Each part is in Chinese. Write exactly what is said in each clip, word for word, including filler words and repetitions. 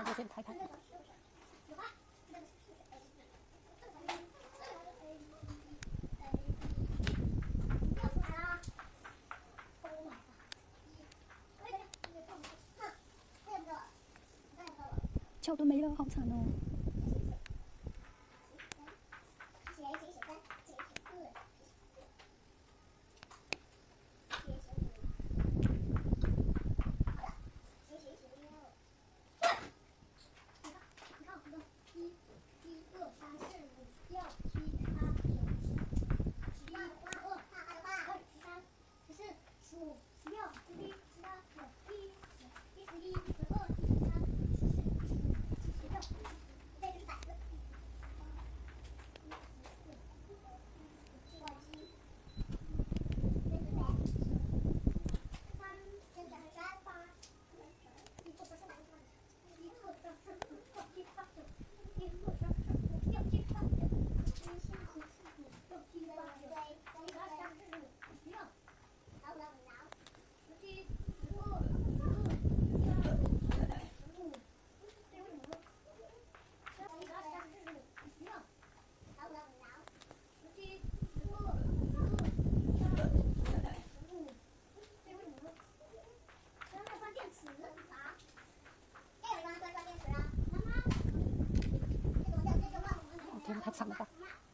那就先开开。桥墩没了，好惨哦。太惨了吧！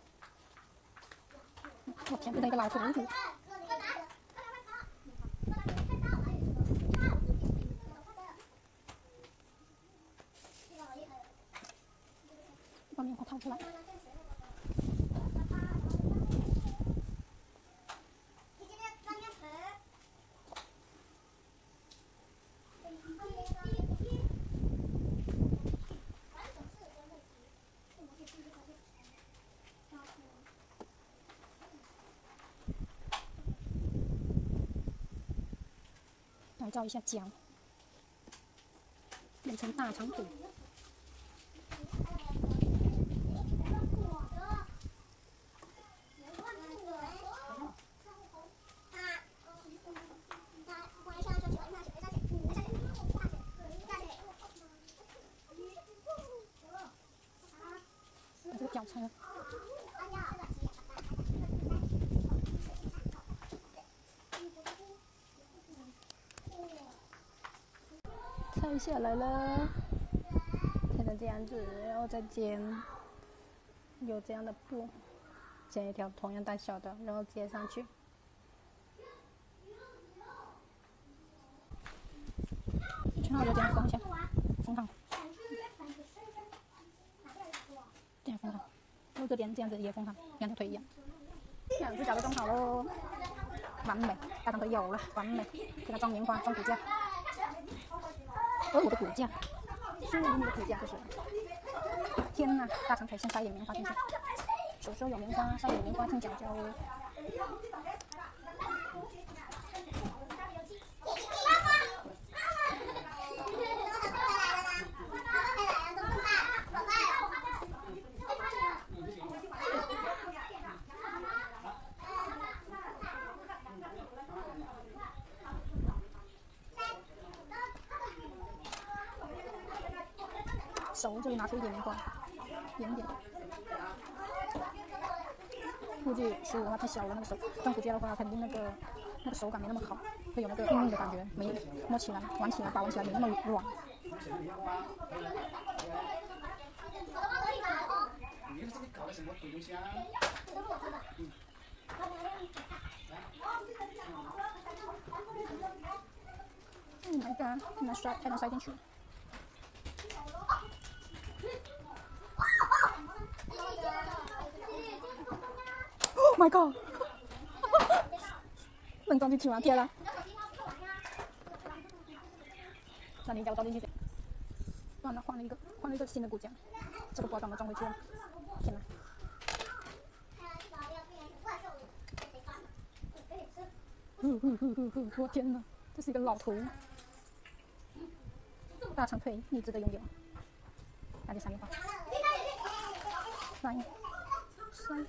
我天，变成一个老头子。把棉花掏出来。来照一下脚，变成大长腿。这个脚长。拆下来了，拆成这样子，然后再剪，有这样的布，剪一条同样大小的，然后接上去。全好就这样缝一下，缝好，这样缝好，然后这边这样子也缝好，两条腿一样，两只脚都装好喽，完美，大长腿有了，完美，给它装棉花，装骨架。哦，我的骨架，是你的骨架，就是。天哪，大长腿先塞点棉花进去，手手有棉花，塞点棉花进脚脚。手这里拿出一点棉花，一点点。估计十五的话太小了，那个手装骨架的话，肯定那个那个手感没那么好，会有那个硬硬的感觉，没摸起来、玩起来、把玩起来没那么软。嗯，那个很难摔，太难塞进去了。Oh my god！ 能装进去吗？天啊！那你叫我装进去。算了，换了一个，换了一个新的骨架，这个不知道怎么装回去了。天哪！呼呼呼呼呼！我天哪，这是一个老头，大长腿，你值得拥有。那就下面吧。塞塞。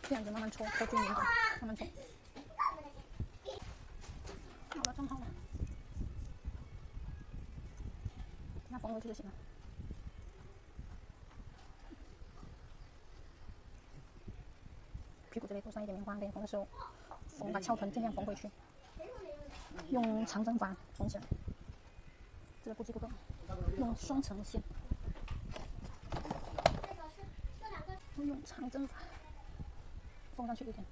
这样子慢慢搓，搓均匀，慢慢搓。好了，装好了，那缝回去就行了。屁股这里涂上一点棉花，连缝的时候，缝把翘臀尽量缝回去，用长针法缝起来。这个估计不够，用双层线，用长针法缝上去一点。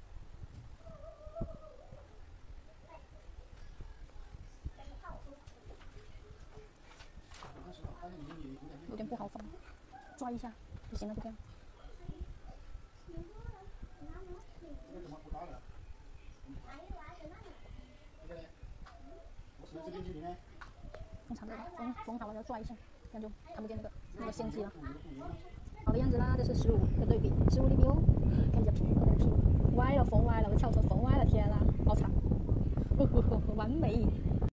有点不好缝，抓一下就行了，就这样。缝长的，缝缝好了要抓一下，这样就看不见那个那个线迹了。好的样子啦，这是十五的对比，十五厘米哦，看一下屁股那个屁股歪了，缝歪了，我翘臀缝歪了，天啦，好惨，呵呵呵，完美。